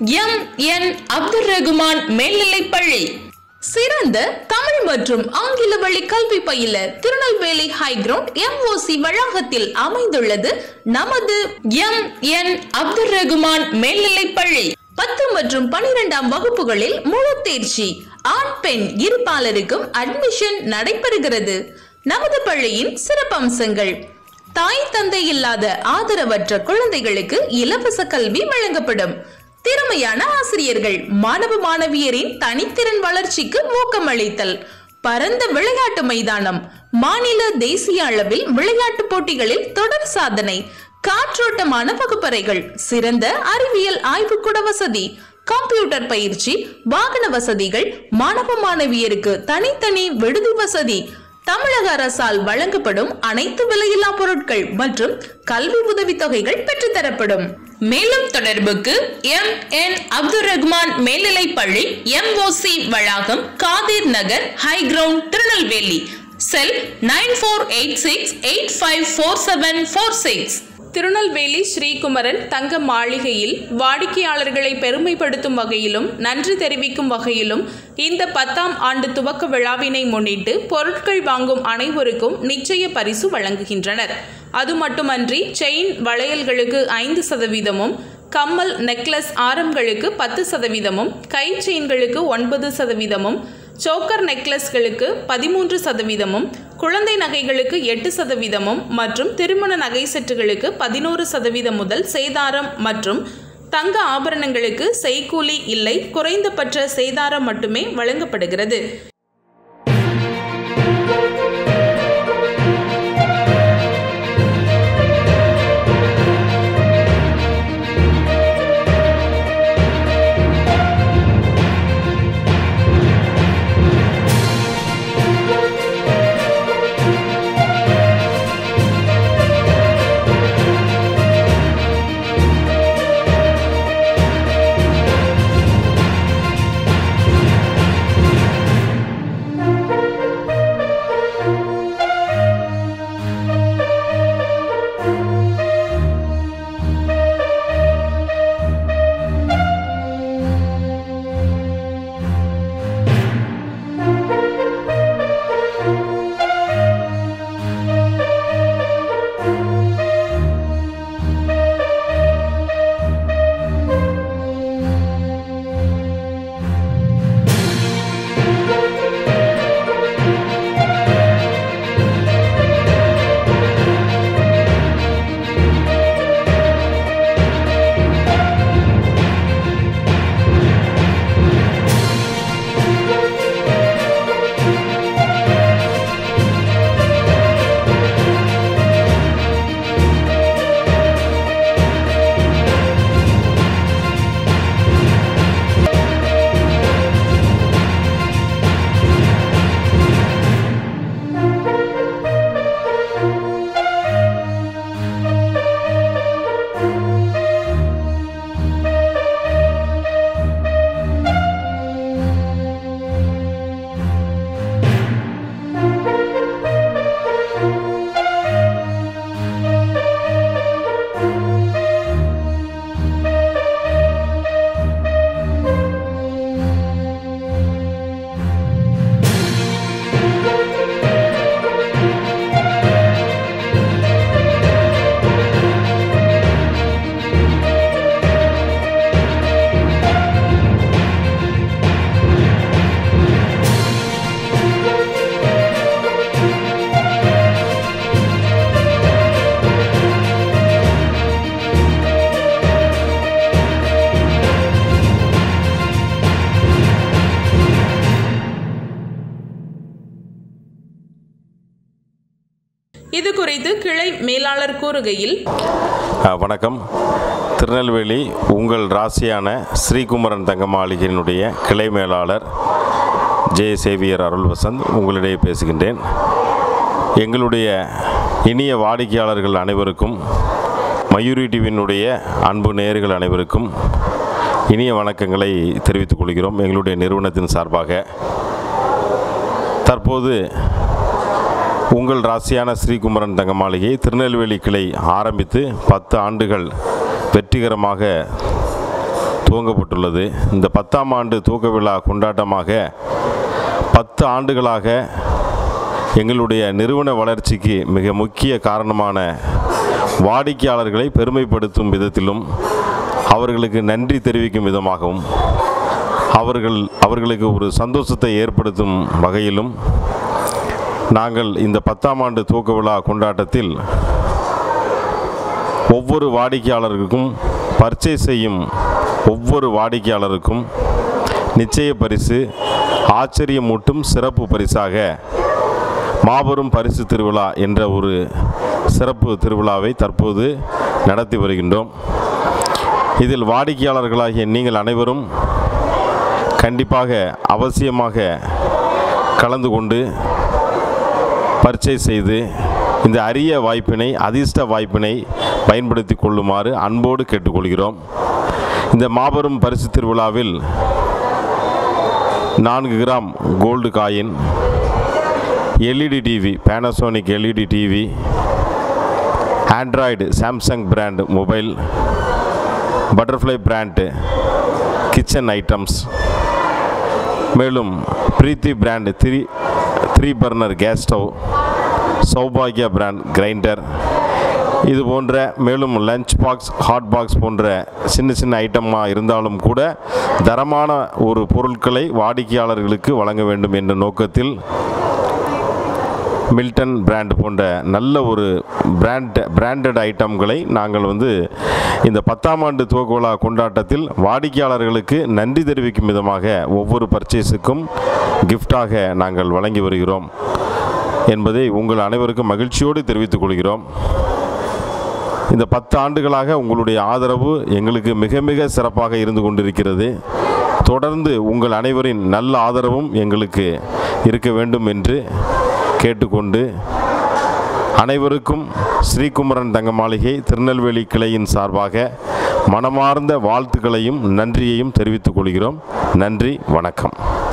எம்.என். அப்துல் ரகுமான் மேல்நிலைப்பள்ளி. சிறந்த தமிழ் மற்றும் ஆங்கில வழி கல்வி பயில திருநெல்வேலி ஹைகிரவுண்ட் MOC வளாகத்தில் அமைந்துள்ளது நமது எம்.என். அப்துல் ரகுமான் மேல்நிலைப்பள்ளி. 10 மற்றும் 12ஆம் வகுப்புகளில் முழு தேர்ச்சி, ஆண் பெண் இருபாலருக்கும் அட்மிஷன் நடைபெறுகிறது. நமது பள்ளியின் சிறப்பம்சங்கள்: தாய் தந்தை இல்லாத ஆதரவற்ற குழந்தைகளுக்கு இலவச கல்வி வழங்கப்படும். திறமையான ஆசிரியர்கள், மாணவ மாணவியரின் தனித்திறன் வளர்ச்சிக்கு ஊக்கமளித்தல். பரந்த விளையாட்டு மைதானம், மாநில தேசிய அளவில் விளையாட்டு போட்டிகளில் தொடர் சாதனை. காற்றோட்டமான வகுப்பறைகள், சிறந்த அறிவியல் ஆய்வுக்கூட வசதி, கம்ப்யூட்டர் பயிற்சி, வாகன வசதிகள், மாணவ மாணவியருக்கு தனித்தனி விடுதி வசதி. தமிழக அரசால் வழங்கப்படும் அனைத்து விலையில்லா பொருட்கள் மற்றும் கல்வி உதவித்தொகைகள் பெற்றுத்தரப்படும். மேலும் தொடர்புக்கு எம்.என். அப்துல் ரகுமான் மேல்நிலைப்பள்ளி, MOC வளாகம், காதிர் நகர், ஹைகிரவுண்ட், திருநெல்வேலி. செல் 9486854746. திருநெல்வேலி ஸ்ரீகுமரன் தங்க மாளிகையில் வாடிக்கையாளர்களை பெருமைப்படுத்தும் வகையிலும் நன்றி தெரிவிக்கும் வகையிலும் இந்த 10ஆம் ஆண்டு துவக்க விழாவினை முன்னிட்டு பொருட்கள் வாங்கும் அனைவருக்கும் நிச்சய பரிசு வழங்குகின்றனர். அது மட்டுமன்றி செயின் வளையல்களுக்கு 5%, கம்மல் நெக்லஸ் ஆரங்களுக்கு 10%, கை செயின்களுக்கு 9%, சோக்கர் நெக்லஸ்களுக்கு 13%, குழந்தை நகைகளுக்கு 8% மற்றும் திருமண நகை செட்டுகளுக்கு 11% முதல் சேதாரம் மற்றும் தங்க ஆபரணங்களுக்கு செய்கூலி இல்லை, குறைந்தபட்ச சேதாரம் மட்டுமே வழங்கப்படுகிறது. இது குறித்து கிளை மேலாளர் கூறுகையில், வணக்கம். திருநெல்வேலி உங்கள் ராசியான ஸ்ரீகுமரன் தங்க மாளிகையினுடைய கிளை மேலாளர் ஜே சேவியர் அருள் வசந்த் உங்களிடையே பேசுகின்றேன். எங்களுடைய இனிய வாடிக்கையாளர்கள் அனைவருக்கும், மயூரி டிவியினுடைய அன்பு நேயர்கள் அனைவருக்கும் இனிய வணக்கங்களை தெரிவித்துக் கொள்கிறோம். எங்களுடைய நிறுவனத்தின் சார்பாக தற்போது உங்கள் ராசியான ஸ்ரீகுமரன் தங்க மாளிகை திருநெல்வேலி கிளை ஆரம்பித்து 10 ஆண்டுகள் வெற்றிகரமாக துவங்கப்பட்டுள்ளது. இந்த 10ஆம் ஆண்டு துவக்க விழா கொண்டாட்டமாக 10 ஆண்டுகளாக எங்களுடைய நிறுவன வளர்ச்சிக்கு மிக முக்கிய காரணமான வாடிக்கையாளர்களை பெருமைப்படுத்தும் விதத்திலும் அவர்களுக்கு நன்றி தெரிவிக்கும் விதமாகவும் அவர்களுக்கு ஒரு சந்தோஷத்தை ஏற்படுத்தும் வகையிலும் நாங்கள் இந்த 10ஆம் ஆண்டு துவக்க விழா கொண்டாட்டத்தில் ஒவ்வொரு வாடிக்கையாளருக்கும் பர்ச்சேஸ் செய்யும் ஒவ்வொரு வாடிக்கையாளருக்கும் நிச்சய பரிசு, ஆச்சரியமூட்டும் சிறப்பு பரிசாக மாபெரும் பரிசு திருவிழா என்ற ஒரு சிறப்பு திருவிழாவை தற்போது நடத்தி வருகின்றோம். இதில் வாடிக்கையாளர்களாகிய நீங்கள் அனைவரும் கண்டிப்பாக அவசியமாக கலந்து கொண்டு பர்ச்சேஸ் செய்து இந்த அரிய வாய்ப்பினை, அதிர்ஷ்ட வாய்ப்பினை பயன்படுத்தி கொள்ளுமாறு அன்போடு கேட்டுக்கொள்கிறோம். இந்த மாபெரும் பரிசு திருவிழாவில் 4 gram gold coin, LED TV, Panasonic LED TV, Android Samsung brand mobile, butterfly brand kitchen items, மேலும் Preethi brand 3 burner gas stove, சௌபாகியா பிராண்ட் கிரைண்டர், இது போன்ற மேலும் லஞ்ச் பாக்ஸ், ஹாட் பாக்ஸ் போன்ற சின்ன ஐட்டமாக இருந்தாலும் கூட தரமான ஒரு பொருட்களை வாடிக்கையாளர்களுக்கு வழங்க வேண்டும் என்ற நோக்கத்தில் மில்டன் பிராண்ட் போன்ற நல்ல ஒரு பிராண்டட் ஐட்டம்களை நாங்கள் இந்த 10ஆம் ஆண்டு துவக்க விழா கொண்டாட்டத்தில் வாடிக்கையாளர்களுக்கு நன்றி தெரிவிக்கும் விதமாக ஒவ்வொரு பர்ச்சேஸுக்கும் கிஃப்டாக நாங்கள் வழங்கி வருகிறோம் என்பதை உங்கள் அனைவருக்கும் மகிழ்ச்சியோடு தெரிவித்துக் கொள்கிறோம். இந்த 10 ஆண்டுகளாக உங்களுடைய ஆதரவு எங்களுக்கு மிக மிக சிறப்பாக இருந்து கொண்டிருக்கிறது. தொடர்ந்து உங்கள் அனைவரின் நல்ல ஆதரவும் எங்களுக்கு இருக்க வேண்டும் என்று கேட்டுக்கொண்டு அனைவருக்கும் ஸ்ரீகுமரன் தங்க மாளிகை திருநெல்வேலி கிளையின் சார்பாக மனமார்ந்த வாழ்த்துக்களையும் நன்றியையும் தெரிவித்துக் கொள்கிறோம். நன்றி, வணக்கம்.